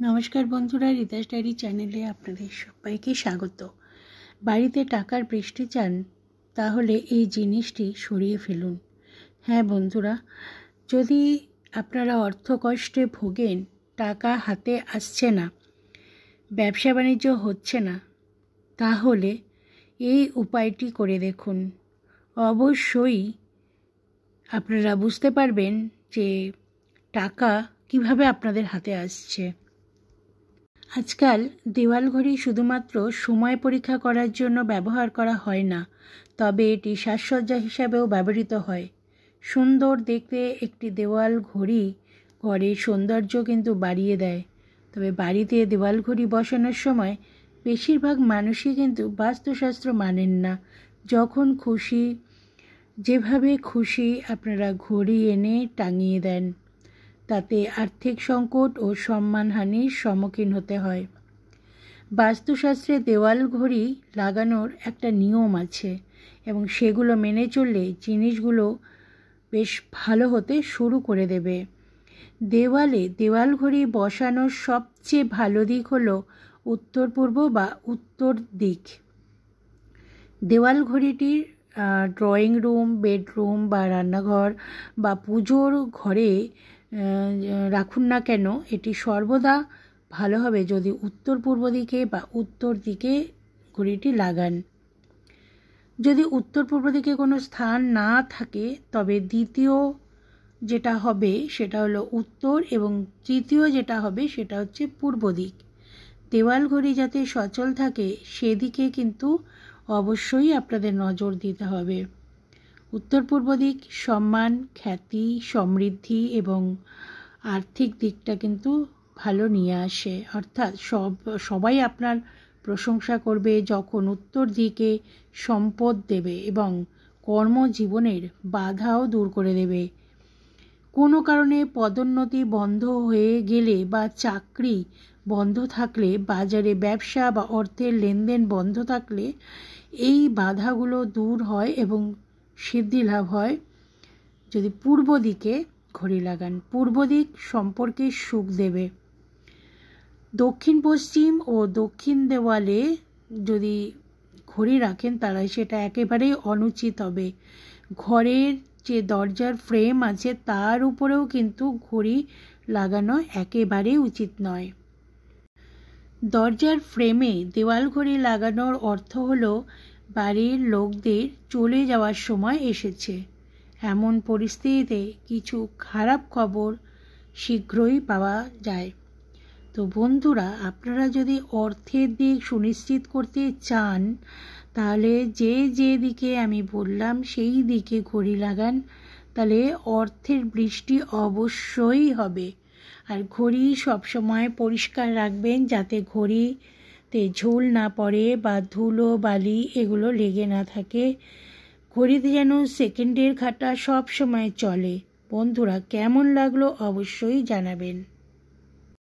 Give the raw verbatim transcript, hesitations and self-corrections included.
নমস্কার বন্ধুরা, রিতাস ডায়েরি চ্যানেলে আপনাদের সবাইকে স্বাগত। বাড়িতে টাকার বৃষ্টি চান তাহলে এই জিনিসটি সরিয়ে ফেলুন। হ্যাঁ বন্ধুরা, যদি আপনারা অর্থ কষ্টে ভোগেন, টাকা হাতে আসছে না, ব্যবসা বাণিজ্য হচ্ছে না, তাহলে এই উপায়টি করে দেখুন। অবশ্যই আপনারা বুঝতে পারবেন যে টাকা কিভাবে আপনাদের হাতে আসছে। আজকাল দেওয়াল ঘড়ি শুধুমাত্র সময় পরীক্ষা করার জন্য ব্যবহার করা হয় না, তবে এটি সাজসজ্জা হিসাবেও ব্যবহৃত হয়। সুন্দর দেখতে একটি দেওয়াল ঘড়ি ঘরের সৌন্দর্য কিন্তু বাড়িয়ে দেয়। তবে বাড়িতে দেওয়াল ঘড়ি বসানোর সময় বেশিরভাগ মানুষই কিন্তু বাস্তুশাস্ত্র মানেন না। যখন খুশি যেভাবে খুশি আপনারা ঘড়ি এনে টাঙিয়ে দেন, তাতে আর্থিক সংকট ও সম্মানহানির সম্মুখীন হতে হয়। বাস্তুশাস্ত্রে দেওয়াল ঘড়ি লাগানোর একটা নিয়ম আছে এবং সেগুলো মেনে চললে জিনিসগুলো বেশ ভালো হতে শুরু করে দেবে। দেওয়ালে দেওয়াল ঘড়ি বসানোর সবচেয়ে ভালো দিক হলো উত্তর পূর্ব বা উত্তর দিক। দেওয়াল ঘড়িটির ড্রয়িং রুম, বেডরুম বা রান্নাঘর বা পুজোর ঘরে রাখুন না কেন, এটি সর্বদা ভালো হবে যদি উত্তর পূর্ব দিকে বা উত্তর দিকে ঘড়িটি লাগান। যদি উত্তর পূর্ব দিকে কোনো স্থান না থাকে, তবে দ্বিতীয় যেটা হবে সেটা হলো উত্তর এবং তৃতীয় যেটা হবে সেটা হচ্ছে পূর্ব দিক। দেওয়াল ঘড়ি যাতে সচল থাকে সেদিকে কিন্তু অবশ্যই আপনাদের নজর দিতে হবে। উত্তর পূর্ব দিক সম্মান, খ্যাতি, সমৃদ্ধি এবং আর্থিক দিকটা কিন্তু ভালো নিয়ে আসে। অর্থাৎ সব সবাই আপনার প্রশংসা করবে যখন উত্তর দিকে সম্পদ দেবে এবং কর্মজীবনের বাধাও দূর করে দেবে। কোনো কারণে পদোন্নতি বন্ধ হয়ে গেলে বা চাকরি বন্ধ থাকলে, বাজারে ব্যবসা বা অর্থের লেনদেন বন্ধ থাকলে এই বাধাগুলো দূর হয় এবং সিদ্ধি লাভ হয় যদি পূর্ব দিকে ঘড়ি লাগান। পূর্ব দিক সম্পর্কে সুখ দেবে। দক্ষিণ পশ্চিম ও দক্ষিণ দেওয়ালে যদি ঘড়ি রাখেন তাহলে সেটা একেবারেই অনুচিত হবে। ঘরের যে দরজার ফ্রেম আছে তার উপরেও কিন্তু ঘড়ি লাগানো একেবারেই উচিত নয়। দরজার ফ্রেমে দেওয়াল ঘড়ি লাগানোর অর্থ হলো বাড়ির লোকদের চলে যাওয়ার সময় এসেছে। এমন পরিস্থিতিতে কিছু খারাপ খবর শীঘ্রই পাওয়া যায়। তো বন্ধুরা, আপনারা যদি অর্থের দিক সুনিশ্চিত করতে চান তাহলে যে যে দিকে আমি বললাম সেই দিকে ঘড়ি লাগান, তাহলে অর্থের বৃষ্টি অবশ্যই হবে। আর ঘড়ি সবসময় পরিষ্কার রাখবেন যাতে ঘড়িতে ঝোল না পড়ে বা ধুলো বালি এগুলো লেগে না থাকে। ঘড়িতে যেন সেকেন্ডের কাঁটা সব সময় চলে। বন্ধুরা, কেমন লাগলো অবশ্যই জানাবেন।